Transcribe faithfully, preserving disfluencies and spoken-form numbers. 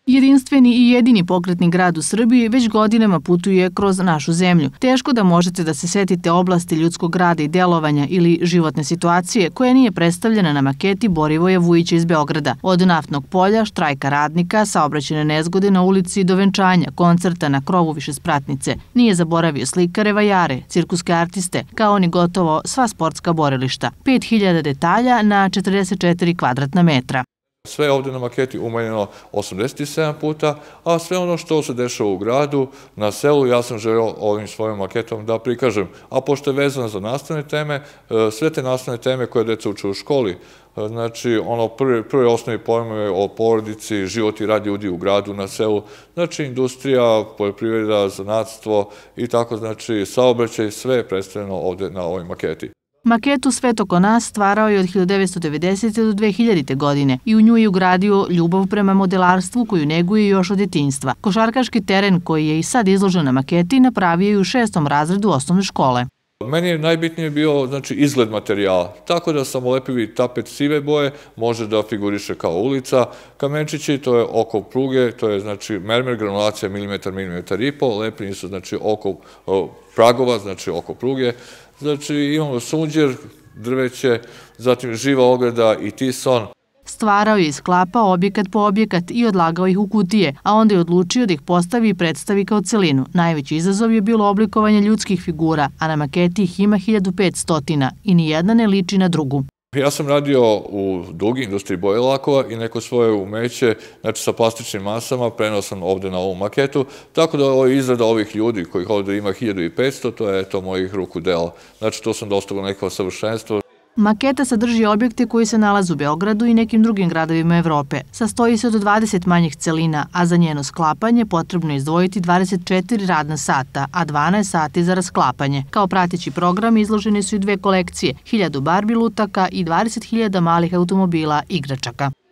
Jedinstveni i jedini pokretni grad u Srbiji već godinama putuje kroz našu zemlju. Teško da možete da se setite oblasti ljudskog rada i delovanja ili životne situacije koja nije predstavljena na maketi Borivoja Vujića iz Beograda. Od naftnog polja, štrajka radnika, saobraćajne nezgode na ulici do venčanja, koncerta na krovu višespratnice. Nije zaboravio slikare, vajare, cirkuske artiste, kao ni gotovo sva sportska borilišta. pet hiljada detalja na četrdeset četiri kvadratna metra. Sve je ovde na maketi umanjeno osamdeset sedam puta, a sve ono što se dešava u gradu, na selu, ja sam želeo ovim svojim maketom da prikažem. A pošto je vezano za nastavne teme, sve te nastavne teme koje deca uče u školi, znači ono prvi osnovi pojmove o porodici, život i rad ljudi u gradu, na selu, znači industrija, poljoprivreda, zanatstvo i tako, znači saobraćaj, sve je predstavljeno ovde na ovoj maketi. Maketu Svet oko nas stvarao je od hiljadu devetsto devedesete do dve hiljadite godine i u nju je ugradio ljubav prema modelarstvu koju neguje još od detinjstva. Košarkaški teren koji je i sad izložen na maketi napravio je u šestom razredu osnovne škole. Meni je najbitnije bio znači, izgled materijala, tako da samolepivi tapet sive boje može da figuriše kao ulica. Kamenčići, to je oko pruge, to je znači mermer, granulacija milimetar, milimetar i po, lepljeni su znači oko pragova, znači oko pruge. Znači imamo sunđer, drveće, zatim živa ograda i tison. Stvarao je i sklapao objekat po objekat i odlagao ih u kutije, a onda je odlučio da ih postavi i predstavi kao celinu. Najveći izazov je bilo oblikovanje ljudskih figura, a na maketi ih ima hiljadu petsto i nijedna ne liči na drugu. Ja sam radio u dugi industriji boje lakova i neko svoje umeće, znači sa plastičnim masama, prenao sam ovde na ovu maketu, tako da ovo je izrada ovih ljudi kojih ovde ima hiljadu petsto, to je to mojih ruku dela. Znači to sam dostigao neko savršenstvo. Maketa sadrži objekte koji se nalaze u Beogradu i nekim drugim gradovima Evrope. Sastoji se od dvadeset manjih celina, a za njeno sklapanje potrebno je izdvojiti dvadeset četiri radna sata, a dvanaest sati za rasklapanje. Kao prateći program izložene su i dve kolekcije, hiljadu Barbi lutaka i dvadeset hiljada malih automobila igračaka.